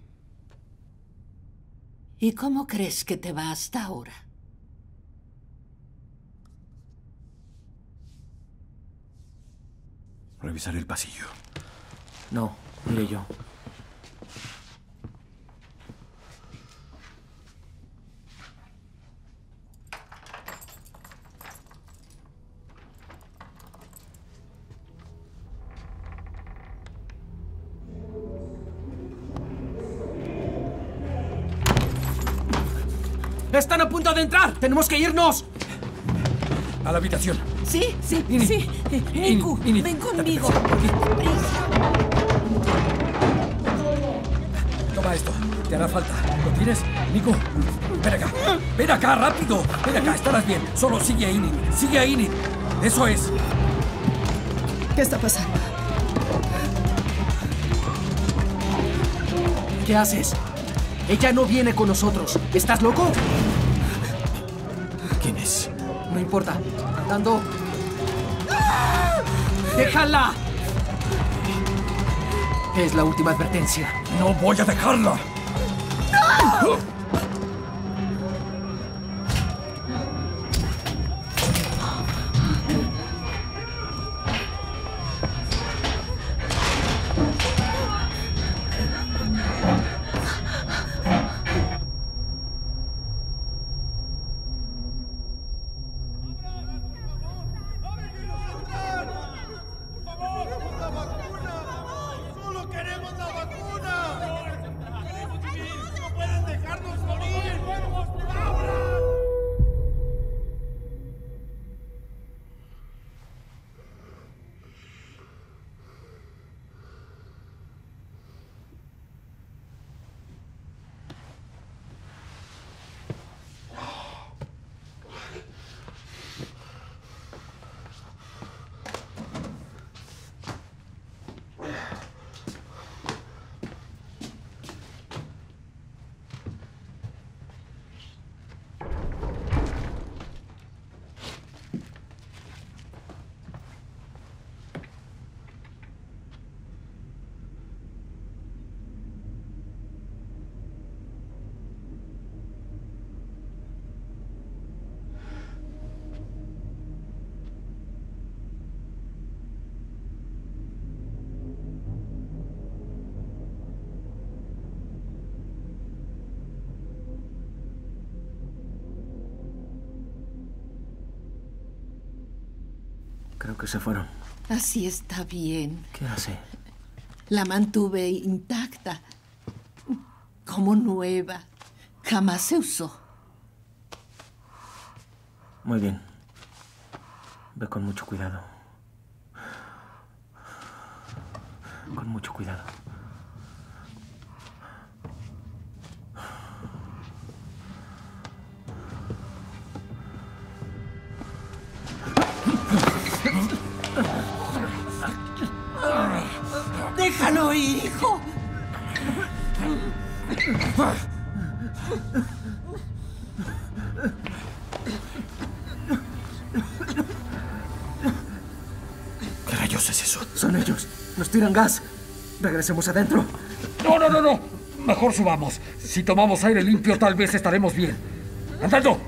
Speaker 2: ¿Y cómo crees que te va hasta ahora?
Speaker 3: Revisaré el pasillo.
Speaker 5: No, iré yo. ¡Están a punto de entrar! ¡Tenemos que irnos!
Speaker 3: A la habitación.
Speaker 2: Sí, sí,
Speaker 3: Ini.
Speaker 2: sí. Niku, ven conmigo.
Speaker 3: Toma esto. Te hará falta. ¿Lo tienes? Niku, ven acá. Ven acá, rápido. Ven acá, estarás bien. Solo sigue a Enid. Sigue a Enid. Eso es.
Speaker 9: ¿Qué está pasando?
Speaker 5: ¿Qué haces? Ella no viene con nosotros. ¿Estás loco?
Speaker 3: ¿Quién es?
Speaker 5: No importa. Andando. ¡Déjala! Es la última advertencia.
Speaker 8: ¡No voy a dejarla!
Speaker 13: ¡No!
Speaker 5: Creo que se fueron.
Speaker 2: Así está bien.
Speaker 5: ¿Qué hace?
Speaker 2: La mantuve intacta, como nueva. Jamás se usó.
Speaker 5: Muy bien. Ve con mucho cuidado. Con mucho cuidado.
Speaker 2: ¡Déjalo ir, hijo!
Speaker 8: ¿Qué rayos es eso?
Speaker 5: Son ellos. Nos tiran gas. Regresemos adentro.
Speaker 8: No, no, no, no. Mejor subamos. Si tomamos aire limpio, tal vez estaremos bien. ¡Andando!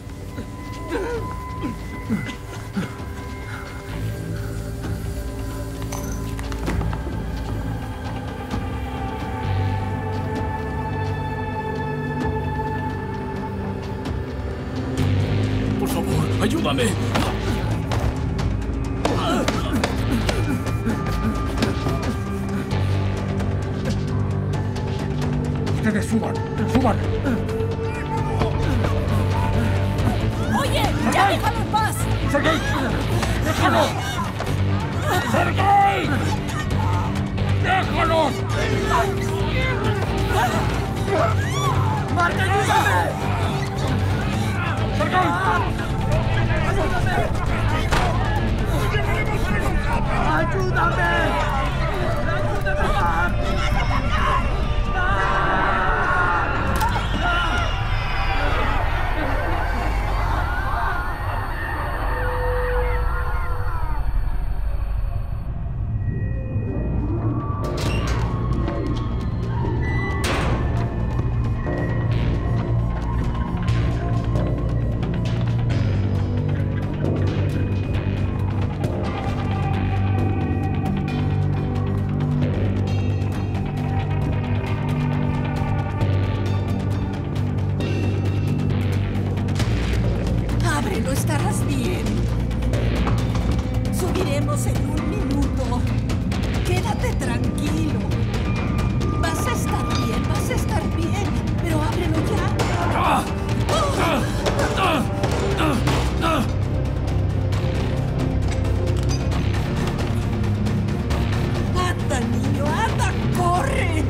Speaker 10: Por favor, ayúdame.
Speaker 8: Ustedes suban, suban.
Speaker 13: ¡Oye! ¡Ya déjalo en paz!
Speaker 8: ¡Sergei! ¡Déjalo! ¡Sergei! ¡Déjalos!
Speaker 13: ¡Marta, ayúdame!
Speaker 8: ¡Sergei!
Speaker 13: ¡Ayúdame!
Speaker 2: Ábrelo, estarás bien. Subiremos en un minuto. Quédate tranquilo. Vas a estar bien, vas a estar bien. Pero ábrelo ya. Anda, niño, anda, corre.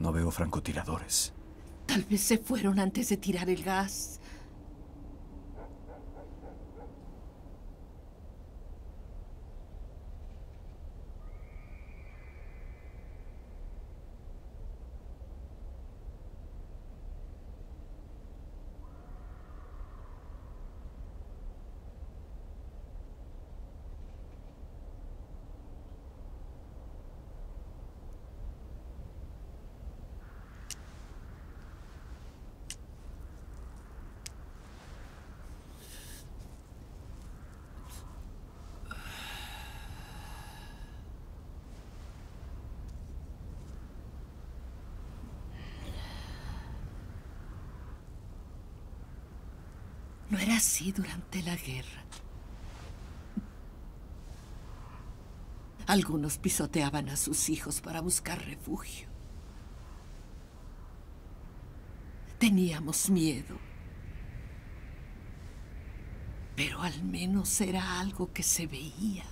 Speaker 3: no veo francotiradores.
Speaker 2: Tal vez se fueron antes de tirar el gas. No era así durante la guerra. Algunos pisoteaban a sus hijos para buscar refugio. Teníamos miedo. Pero al menos era algo que se veía.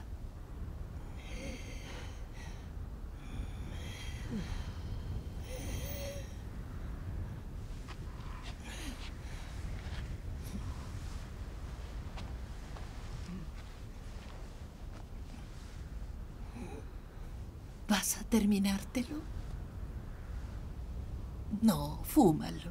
Speaker 2: ¿Vas a terminártelo? No, fúmalo.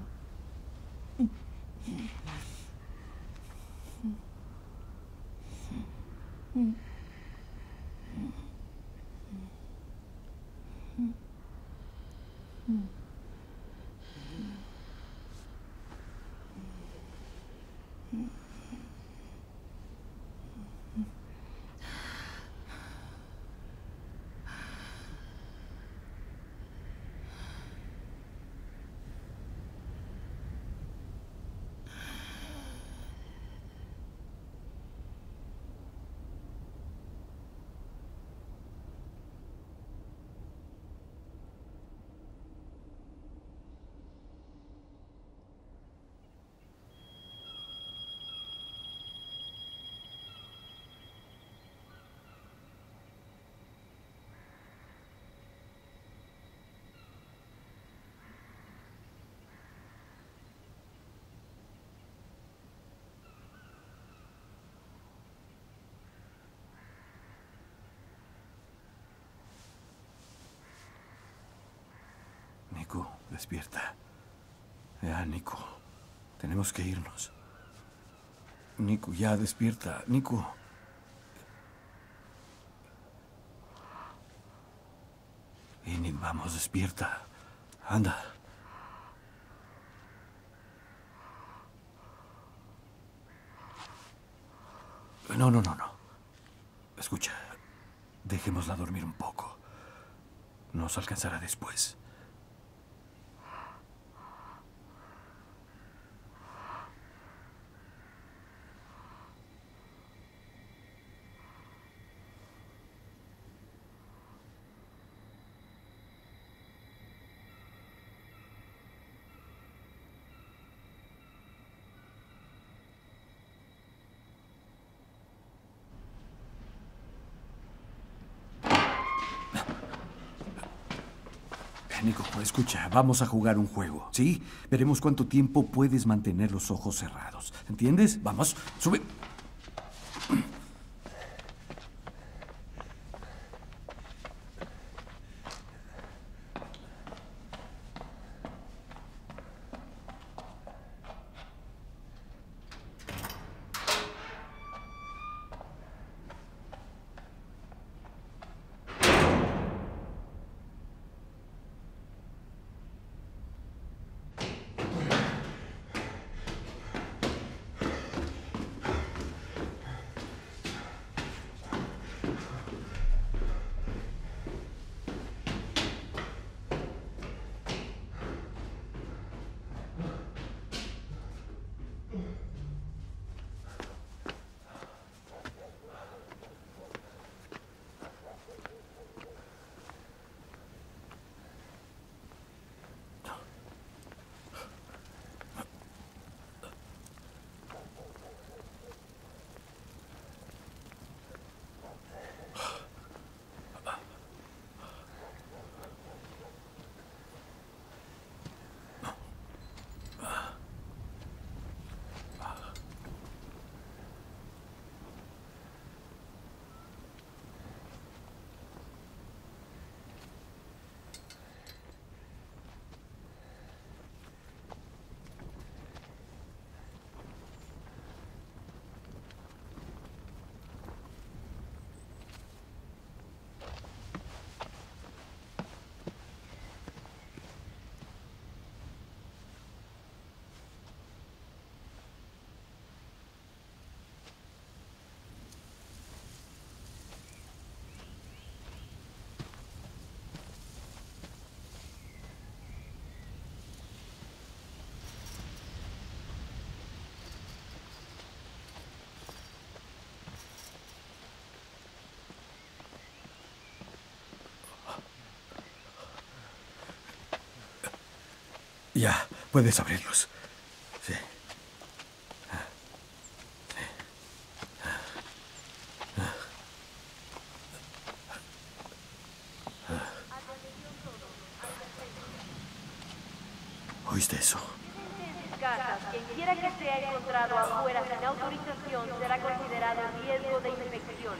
Speaker 3: Nico, despierta. Ya, Nico. Tenemos que irnos. Nico, ya, despierta. Nico. Enid, vamos, despierta. Anda. No. Escucha, dejémosla dormir un poco. Nos alcanzará después. Nico, escucha, vamos a jugar un juego, ¿sí? Veremos cuánto tiempo puedes mantener los ojos cerrados. ¿Entiendes? Vamos, sube. Ya, puedes abrirlos. Sí. ¿Oíste eso?
Speaker 14: Casas, quien quiera que sea encontrado afuera sin autorización será considerado riesgo de infección.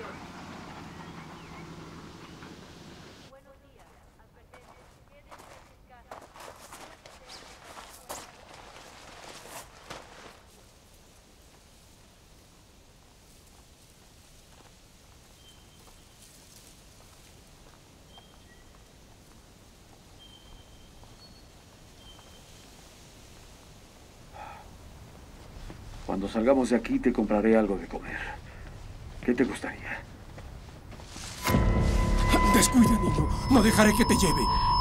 Speaker 8: Cuando salgamos de aquí te compraré algo de comer. ¿Qué te gustaría?
Speaker 15: Descuida, niño. No dejaré que te lleve.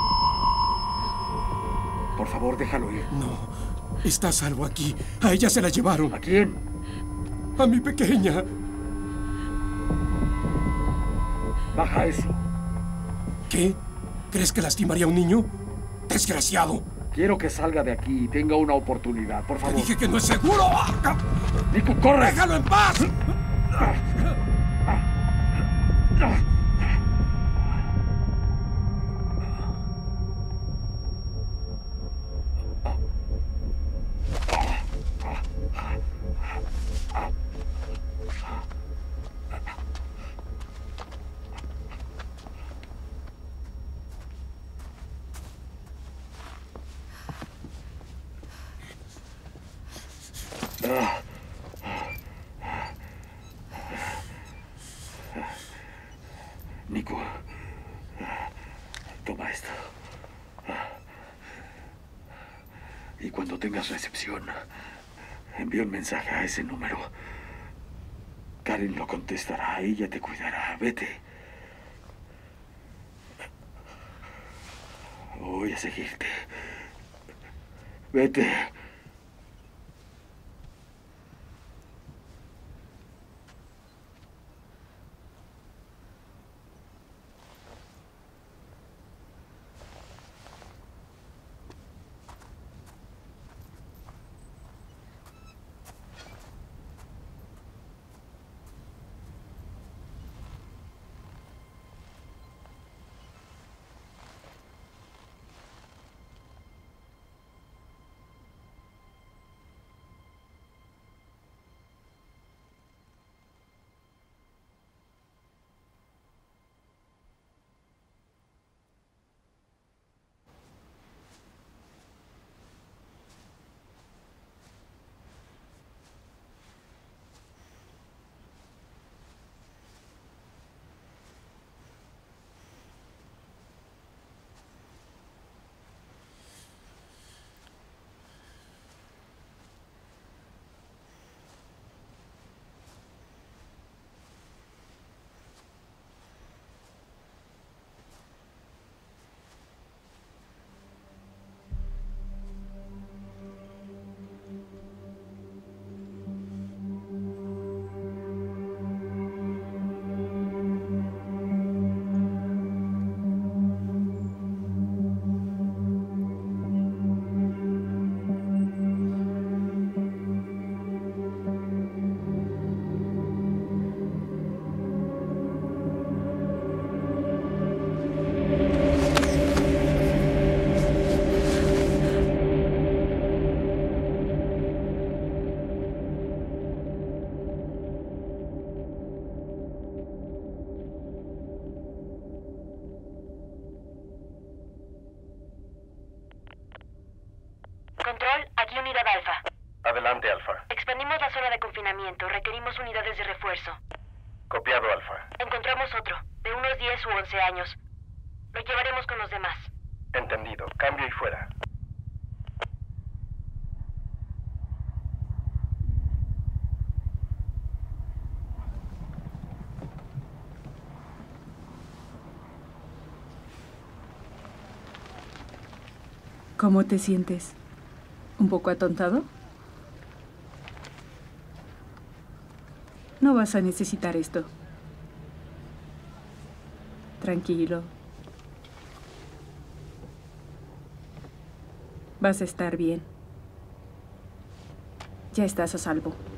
Speaker 8: Por favor, déjalo ir.
Speaker 15: No. Está a salvo aquí. A ella se la llevaron.
Speaker 8: ¿A quién?
Speaker 15: A mi pequeña.
Speaker 8: Baja eso.
Speaker 15: ¿Qué? ¿Crees que lastimaría a un niño? ¡Desgraciado!
Speaker 8: Quiero que salga de aquí y tenga una oportunidad, por favor.
Speaker 15: Te dije que no es seguro.
Speaker 8: Nico, corre.
Speaker 15: ¡Déjalo en paz!
Speaker 8: Nico, toma esto. Y cuando tengas recepción, envía un mensaje a ese número. Karen lo contestará, ella te cuidará. Vete. Voy a seguirte. Vete.
Speaker 14: Control, aquí Unidad Alfa.
Speaker 16: Adelante, Alfa.
Speaker 14: Expandimos la zona de confinamiento. Requerimos unidades de refuerzo.
Speaker 16: Copiado, Alfa.
Speaker 14: Encontramos otro, de unos 10 u 11 años. Lo llevaremos con los demás.
Speaker 16: Entendido. Cambio y fuera.
Speaker 17: ¿Cómo te sientes? ¿Un poco atontado? No vas a necesitar esto. Tranquilo. Vas a estar bien. Ya estás a salvo.